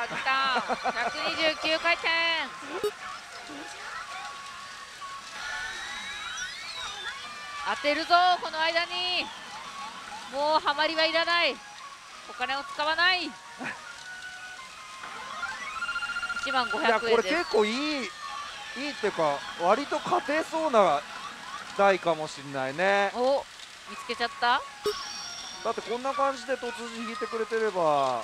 たリターン129回転。当てるぞこの間に。もうハマりはいらない、お金を使わない1万500円です。 いやこれ結構いいっていうか割と勝てそうな台かもしれないね。 お、見つけちゃった。 だってこんな感じで突然引いてくれてれば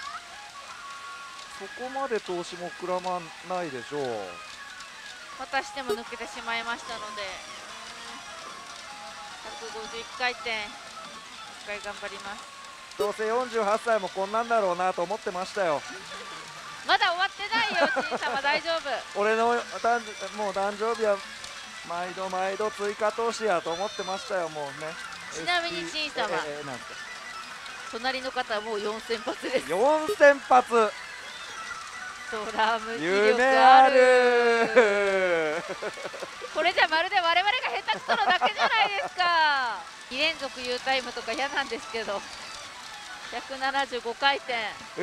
そこまで投資も膨らまないでしょう。 またしても抜けてしまいましたので151回転、1回頑張ります。 どうせ48歳もこんなんだろうなと思ってましたよ。 まだ終わってないよちい様大丈夫俺のもう誕生日は毎度追加投資やと思ってましたよ。もうね。 ちなみにちい様、 なんて隣の方はもう4000発です。 4000発ドラム気夢力ああるるこれじゃまるで我々が下手くそなだけじゃないですか2連続 U タイムとか嫌なんですけど175回転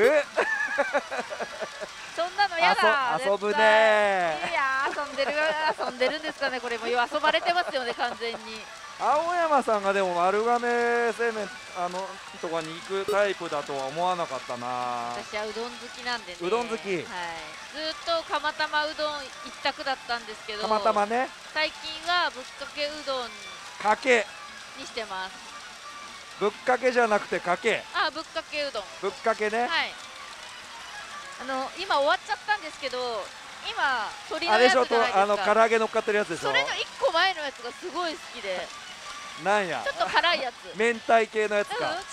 そんなの嫌だ。 遊ぶねいや遊んでるんですかね。これも遊ばれてますよね完全に。 青山さんがでも丸亀製麺とかに行くタイプだとは思わなかったな。 私はうどん好きなんでね。 うどん好き、 はい、ずっと釜玉うどん一択だったんですけど、 たまたまね最近はぶっかけうどんかけにしてます。 ぶっかけじゃなくてかけあ、ぶっかけうどん、 ぶっかけね、 はい、今終わっちゃったんですけど、今鶏のあれでしょやつじゃないですか。 唐揚げ乗っかってるやつでしょ。 それの1個前のやつがすごい好きで、 なんやちょっと辛いやつ明太系のやつ違う、 か。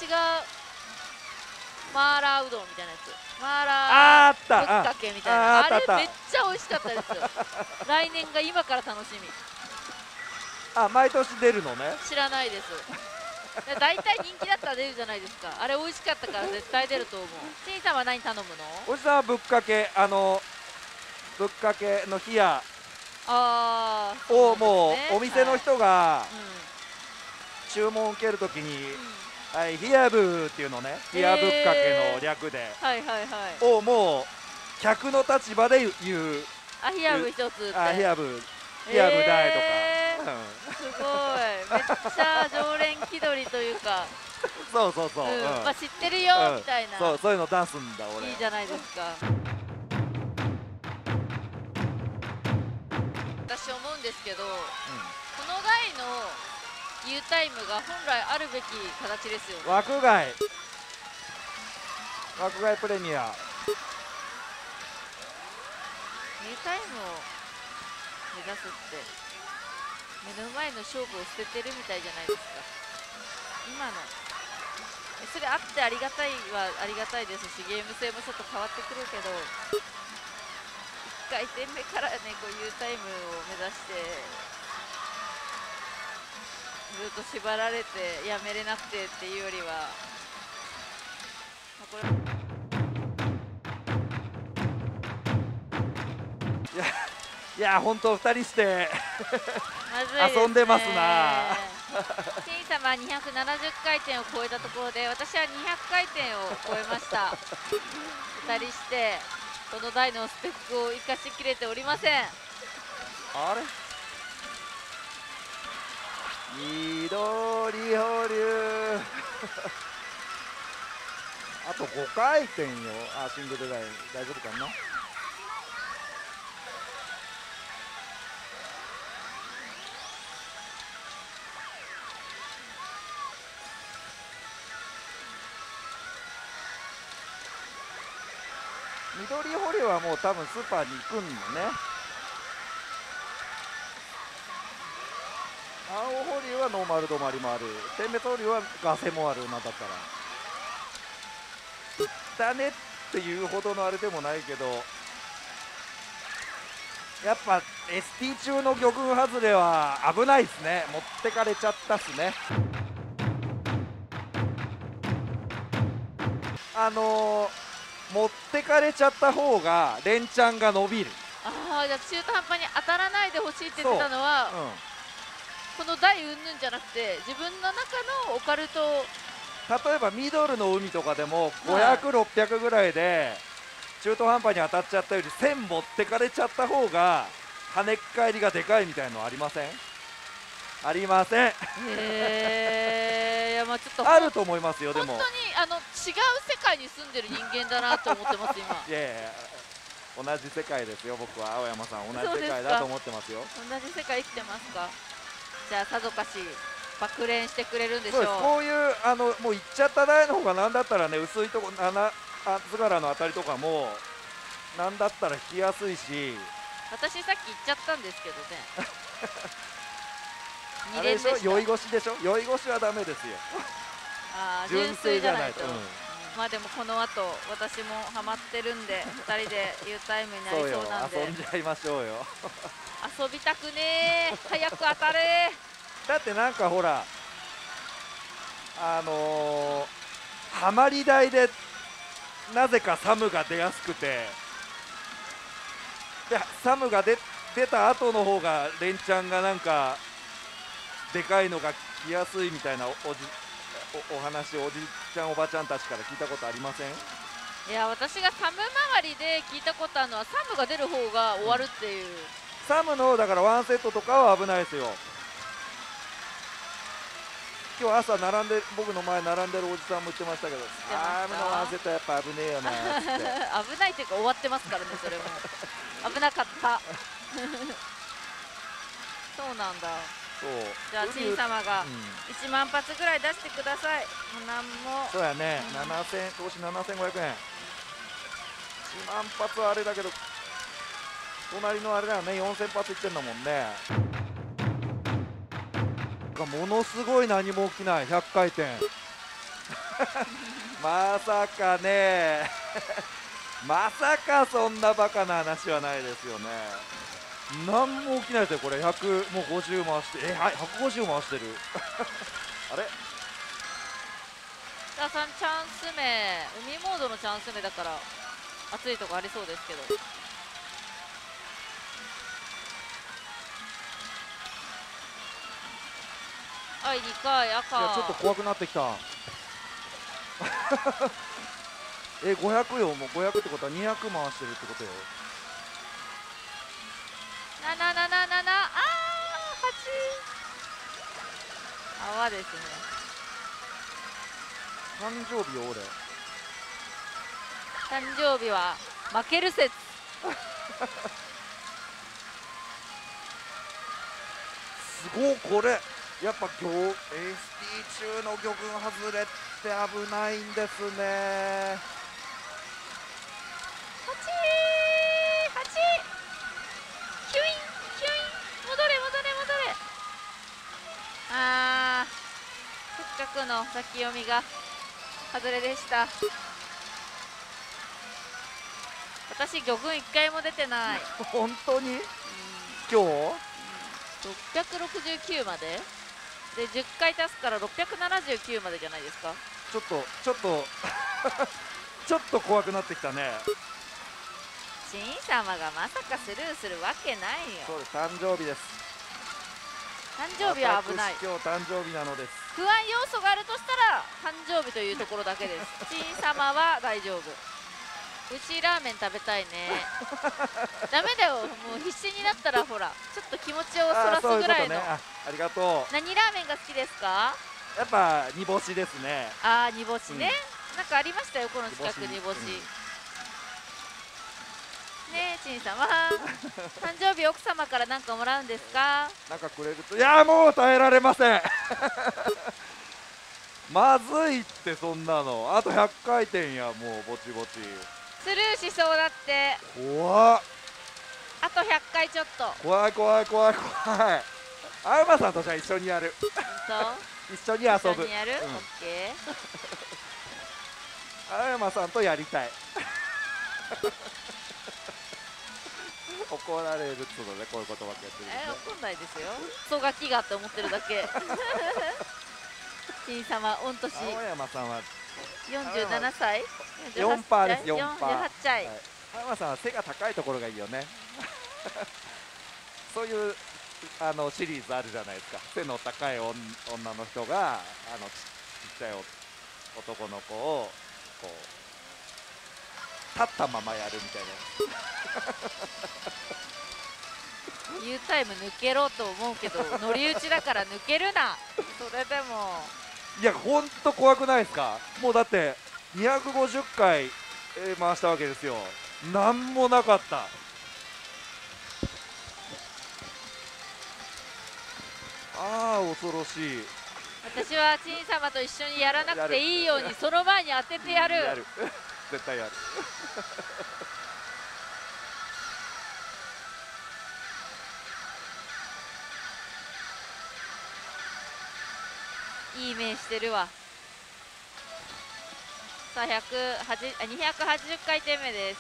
マーラーうどんみたいなやつ、マーラーあったぶっかけみたいな、あれあっためっちゃ美味しかったです来年が今から楽しみ。 毎年出るのね。 知らないです大体人気だったら出るじゃないですか。あれ美味しかったから絶対出ると思う。ちいさんは何頼むの？ おじさんはぶっかけぶっかけの冷やをもうお店の人が注文を受けるときにはい冷やぶっていうのね、冷やぶっかけの略でをもう客の立場で言う。 冷やぶ一つって、 冷やぶ大とか、 すごいめっちゃ常連気取りというかそう、 まあ知ってるよみたいな、 そういうの出すんだ俺。 いいじゃないですか。私思うんですけど、この台の U タイムが本来あるべき形ですよね。 枠外プレミア U タイムを目指すって目の前の勝負を捨ててるみたいじゃないですか今の。それあってありがたいはありがたいですし、ゲーム性もちょっと変わってくるけど、1回転目からねこう U タイムを目指してずっと縛られてやめれなくてっていうよりは、これいや本当2人してまずいですね。 遊んでますな。 ちいさま270回転を超えたところで、私は200回転を超えました2人してこの台のスペックを生かしきれておりません。 あれ緑保留あと5回転よ。シングルライン大丈夫かな。緑保留はもう多分スーパーに行くんよね。青保留はノーマル止まりもある。点滅保留はガセもある。なんだったらだねっていうほどのあれでもないけど、やっぱ ST 中の魚群外れは危ないですね。持ってかれちゃったっすね。持ってかれちゃった方が連チャンが伸びる。 じゃあ中途半端に当たらないでほしいって言ってたのは、この台云々じゃなくて自分の中のオカルト。 例えばミドルの海とかでも500、600ぐらいで中途半端に当たっちゃったより線持ってかれちゃった方が跳ねっ返りがでかいみたいのありません？ありません。 いやまあちょっとあると思いますよ。でも本当に違う世界に住んでる人間だなと思ってます今。 いやいや同じ世界ですよ。僕は青山さん同じ世界だと思ってますよ。 同じ世界生きてますか？じゃあさぞかし爆練してくれるんでしょう。 こういうもう行っちゃった台の方がなんだったらね、薄いとこ津軽の当たりとかもなんだったら引きやすいし。 私さっき行っちゃったんですけどね。 あれでしょ、酔い越しでしょ。酔い越しはダメですよ。 純粋じゃないと。 うん、 まあでもこの後私もハマってるんで2人でいうタイムになりそうなんで。 遊んじゃいましょうよ。 遊びたくねー。早く当たれー。 だってなんかほらハマり台でなぜかサムが出やすくて、でサムが出た後の方が連チャンがなんかでかいのが来やすいみたいなお話をおじちゃんおばちゃんたちから聞いたことありません？ いや私がサム周りで聞いたことあるのはサムが出る方が終わるっていう、 サムのだからワンセットとかは危ないですよ。今日朝僕の前並んでるおじさんも言ってましたけど、サムのワンセットはやっぱ危ねえよなっつって危ないっていうか終わってますからね。それも危なかったそうなんだ。 そうじゃあ陳様が1万発ぐらい出してください。もう何も。 そうやね、投資7500円。1万発はあれだけど、隣のあれだよね、4000発いってんだもんね。ものすごい何も起きない100回転まさかねまさかそんなバカな話はないですよね。何も起きないですよこれ。100もう50回してはい150回してるあれ北さんチャンス目、海モードのチャンス目だから熱いとこありそうですけど。はい2回赤。 いやちょっと怖くなってきた500よ。もう500ってことは200回してるってことよ。 7778泡ですね。 誕生日よ俺。 誕生日は負ける説すごいこれやっぱ今日 AST 中の魚群外れって危ないんですね。 キュインキュイン戻れせっかくの先読みが外れでした。私魚群1回も出てない本当に、今日 669までで10回足すから679までじゃないですか。 ちょっとちょっと怖くなってきたね。 陳様がまさかスルーするわけないよ。 そうです、誕生日です。 誕生日は危ない。 今日誕生日なのです。 不安要素があるとしたら誕生日というところだけです陳様は大丈夫。美味しいラーメン食べたいねダメだよ、もう必死になったらほらちょっと気持ちをそらすぐらいの。 ありがとう。 何ラーメンが好きですか？ やっぱ煮干しですね。 煮干しね、なんかありましたよこの近く煮干し、ねえ陳様誕生日奥様から何かもらうんですか？ なんかくれると、いやもう耐えられませんまずいってそんなの。あと100回転や、もうぼちぼちスルーしそうだって。 怖っ。 あと100回ちょっと。 怖い。青山さんとじゃあ一緒にやる一緒に遊ぶ。 一緒にやる、オッケー。青山さんとやりたい怒られるっつうのね、こういうことばっかやってるんで、ね。 怒んないですよ。クソガキがって思ってるだけ。陳様、御年。 青山さんは 47歳。 4パーです。 48歳。 青山さんは背が高いところがいいよね。そういうシリーズあるじゃないですか。背の高い女の人がちっちゃい男の子をこう立ったままやるみたいな。 U タイム抜けろと思うけど乗り打ちだから抜けるな。それでもいやほんと怖くないですか。もうだって250回回したわけですよ。なんもなかった。ああ恐ろしい。 私は陳様と一緒にやらなくていいようにその前に当ててやる。 やる絶対やる。 いい目してるわ。さあ280回転目です。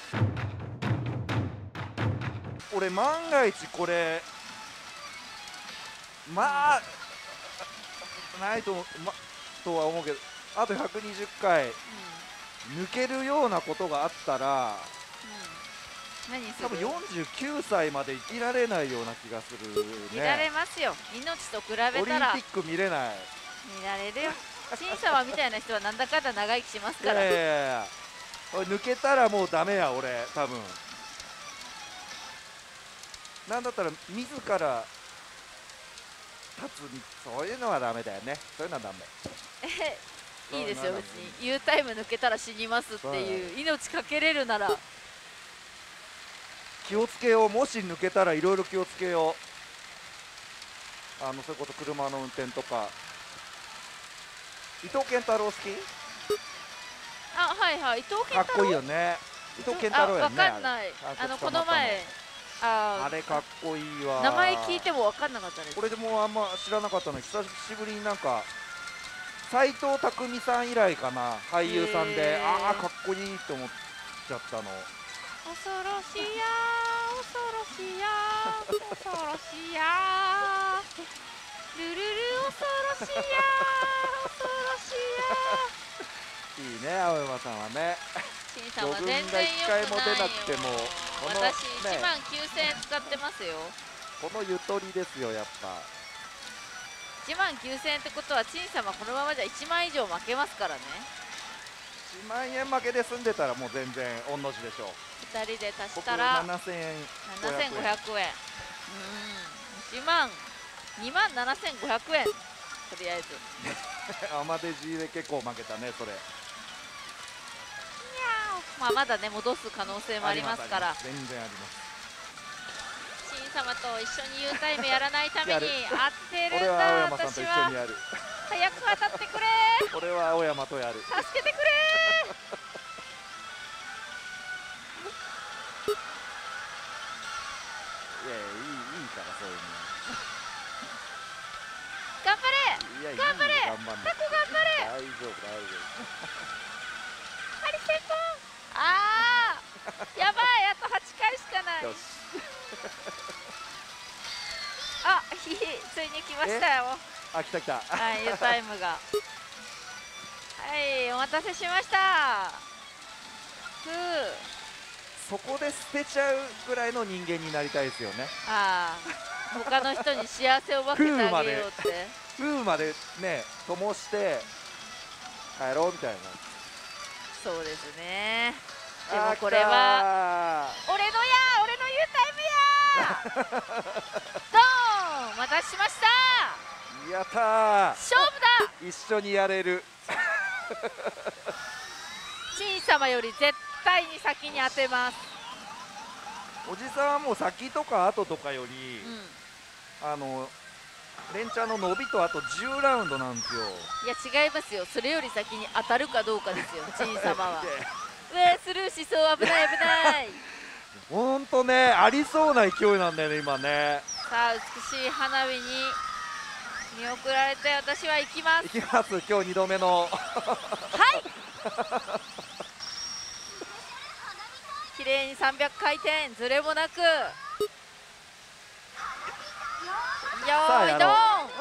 俺万が一これまあないと、とは思うけど、あと120回、抜けるようなことがあったら、多分49歳まで生きられないような気がするね。 見られますよ。命と比べたらオリンピック見れない。 見られるよ。陳様みたいな人はなんだかんだ長生きしますから。 抜けたらもうダメや俺多分。なんだったら自ら立つ、そういうのはダメだよね。そういうのはダメ。 いいですよ別に。U タイム抜けたら死にますっていう命かけれるなら気をつけよう。もし抜けたらいろいろ気をつけよう。そういうこと、車の運転とか。伊藤健太郎好き？ あ、はいはい。伊藤健太郎かっこいいよね。伊藤健太郎やね。 わかんない。この前あれかっこいいわ。 名前聞いてもわかんなかったです。 これでもあんま知らなかったのに久しぶりになんか斎藤工さん以来かな、俳優さんで、ああかっこいいと思っちゃったの。 恐ろしいや恐ろしいや恐ろしいやルルル恐ろしいや恐ろしいや。 いいね青山さんはね。 陳さんは全然よくないよ。私1万9000円使ってますよ。 このゆとりですよやっぱ。 1万9000円ってことは陳様このままじゃ1万以上負けますからね。 1万円負けで済んでたらもう全然御の字でしょう。 2人で足したら 7000円 7500円。2万7500円。とりあえずアマデジで結構負けたねそれ。 まあまだね戻す可能性もありますから。 全然あります。 陳様と一緒に U タイムやらないために当てるんだ。 俺は青山さんと一緒にやる。 早く当たってくれ。 俺は青山とやる。 助けてくれ。 いやいやいいからそういうの。 頑張れ頑張れタコ頑張れ。 大丈夫大丈夫。 ハリセンボン。あーやばい、あと8回しかない。 よしあ、ついに来ましたよ。 あ、来た来た。 はい、U タイムが。はい、お待たせしました。 そこで捨てちゃうぐらいの人間になりたいですよね。 ああ、他の人に幸せを分けてあげようって。 風までね、灯して帰ろうみたいな。 そうですね。でもこれは俺の U タイムやドーン、お待たせしました。 やったー、 勝負だ。 一緒にやれる。 陳様より絶対に先に当てます。 おじさんはもう先とか後とかより、連チャンの伸びとあと10ラウンドなんですよ。 いや違いますよ、それより先に当たるかどうかですよ、陳様は。スルーしそう、危ない危ない。 ほんとね、ありそうな勢いなんだよね今ね。 さあ美しい花火に見送られて私は行きます。 行きます、今日2度目の。 はい綺麗に300回転、ずれもなく。よーいドーン。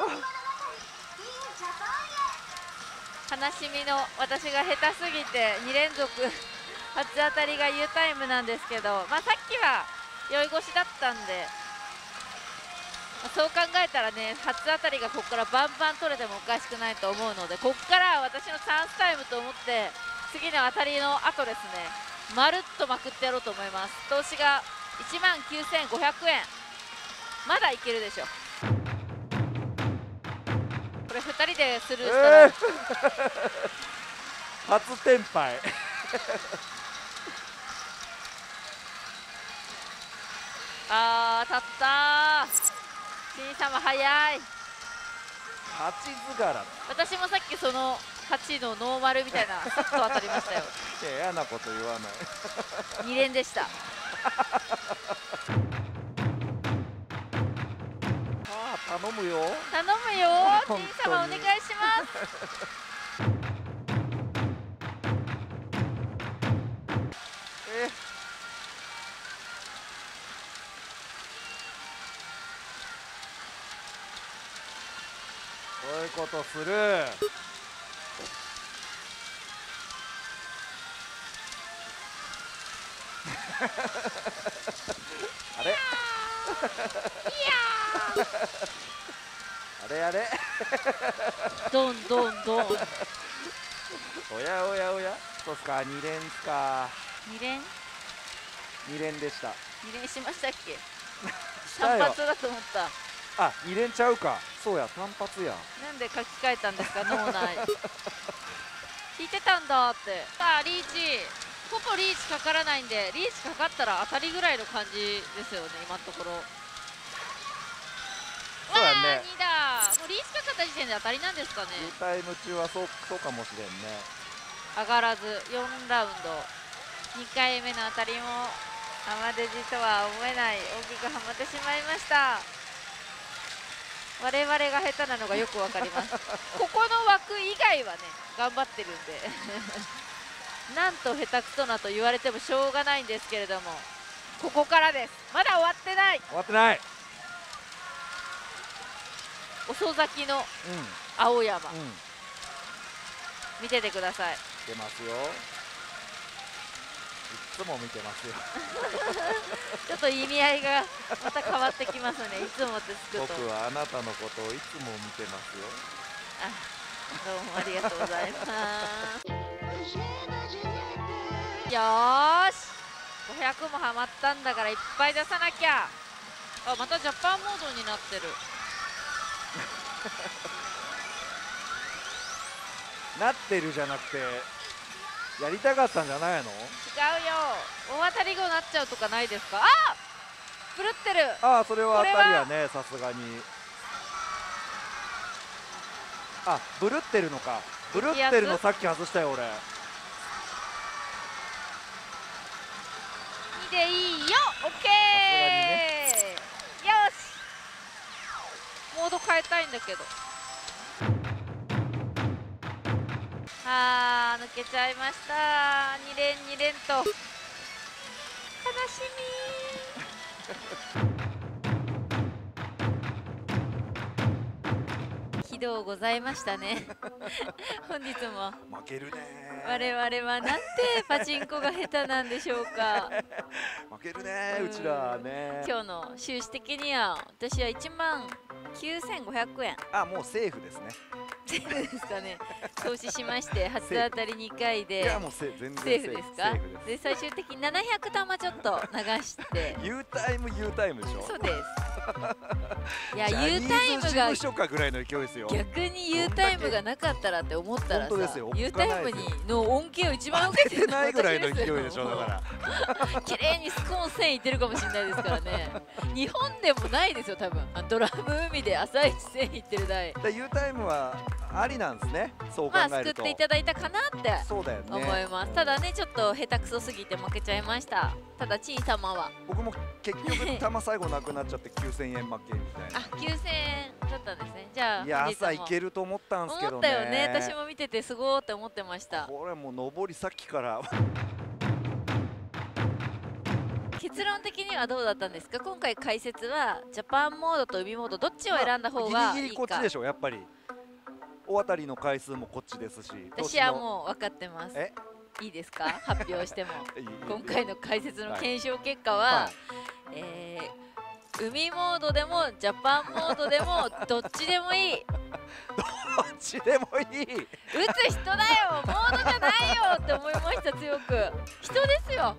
悲しみの私が下手すぎて2連続初当たりが U タイムなんですけど、まあ、さっきは酔い越しだったんで、そう考えたらね、初当たりがここからバンバン取れてもおかしくないと思うので、ここから私のチャンスタイムと思って次の当たりの後ですね、 まるっとまくってやろうと思います。投資が19,500円、まだいけるでしょ。これ2人でスルーしたら、 初転敗あー当たったー。新様早い。 8図柄。 私もさっきその8のノーマルみたいなスッと当たりましたよ。 いや、嫌なこと言わない 2連でした。 頼むよ。 頼むよー、新様お願いしますそういうことする。あれあれあれどんどんどん。 おやおやおや、そうっすか、2連っすか。 2連 2連でした。 2連しましたっけした単よ。 発だと思った。 あ、2連ちゃうか。そうや、単発や。 なんで書き換えたんですか脳内聞いてたんだって。さあリーチ、ほぼリーチかからないんで、リーチかかったら当たりぐらいの感じですよね今のところ。 そうやね。 わー2だ。もうリーチかかった時点で当たりなんですかね。 フルタイム中はそうかもしれんね。 上がらず4ラウンド、2回目の当たりもハマデジとは思えない大きくはまってしまいました。我々が下手なのがよくわかりますここの枠以外はね頑張ってるんでなんと下手くそなと言われてもしょうがないんですけれども、ここからです。まだ終わってない。 終わってない。 遅咲きのうん、 青山、 うん、 見ててください。 出ますよ。いつも見てますよちょっと意味合いがまた変わってきますねいつもってつくと。 僕はあなたのことをいつも見てますよ。 あ、どうもありがとうございますよーし、500もハマったんだからいっぱい出さなきゃ。あ、またジャパンモードになってるなってるじゃなくてやりたかったんじゃないの？ 違うよ、大当たり後になっちゃうとかないですか。あー、狂ってる。 ああ、それは当たりやね、さすがに。あ、ブルってるのか。ブルってるのさっき外したよ俺。 2でいいよ。オッケー、よし、モード変えたいんだけど。あー、抜けちゃいました。2連2連と悲しみひどうございましたね本日も負けるね。 我々はなんてパチンコが下手なんでしょうか負けるね、うちらね。 今日の収支的には私は19,500円。 あ、もうセーフですね。 セーフですかね。投資しまして初当たり2回でいやもう全然セーフですか。で最終的に700玉ちょっと流して U タイム U タイムでしょ。 そうですいや U タイムが事務所かぐらいの勢いですよ。 逆に U タイムがなかったらって思ったらさ、U タイムにの恩恵を一番受けてるのはないぐらいの勢いでしょ。だから綺麗にスコーン線いってるかもしれないですからね日本でもないですよ多分。ドラム海で朝一線いってる台。 U タイムはありなんですね。そう考えると。まあ救っていただいたかなってそうだよね、 思います。ただねちょっと下手くそすぎて負けちゃいました。ただちい様は僕も結局玉最後なくなっちゃって9000円負けみたいな。 あ、9000円だったんですね。じゃあいや朝いけると思ったんですけどね。 思ったよね。私も見ててすごーって思ってました。 これもう上りさっきから結論的にはどうだったんですか。今回解説はジャパンモードと海モードどっちを選んだ方がいいか。 ギリギリこっちでしょやっぱり。大当たりの回数もこっちですし。 私はもう分かってます。いいですか発表しても今回の解説の検証結果は、海モードでもジャパンモードでもどっちでもいいちでもいい。 打つ人だよ、モードじゃないよって思いました。強く人ですよ。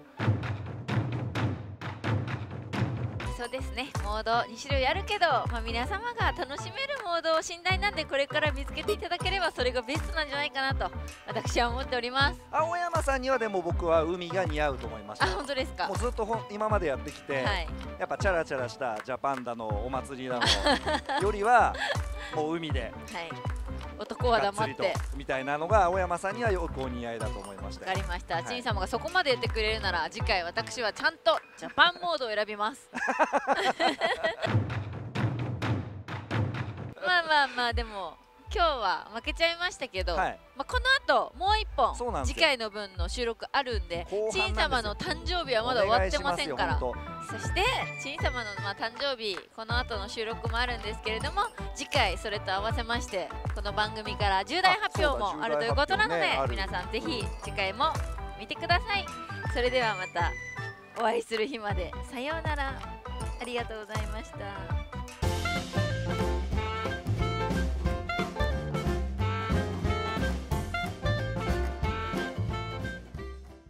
そうですね、モード2種類あるけど、皆様が楽しめるモードを寝台なんでこれから見つけていただければそれがベストなんじゃないかなと私は思っております。 青山さんにはでも僕は海が似合うと思いました。 あ、本当ですか。 もうずっと今までやってきて、 はい、 やっぱチャラチャラしたジャパンだのお祭りだのよりはもう海で、 はい、男は黙ってみたいなのが青山さんにはよくお似合いだと思いました。 わかりました。陳様がそこまで言ってくれるなら次回私はちゃんとジャパンモードを選びます。でも今日は負けちゃいましたけど、はい、この後もう一本次回の分の収録あるんで、陳様の誕生日はまだ終わってませんから、そして陳様の誕生日この後の収録もあるんですけれども、次回それと合わせましてこの番組から重大発表もあるということなので、皆さんぜひ次回も見てください。それではまたお会いする日まで、さようなら。ありがとうございました。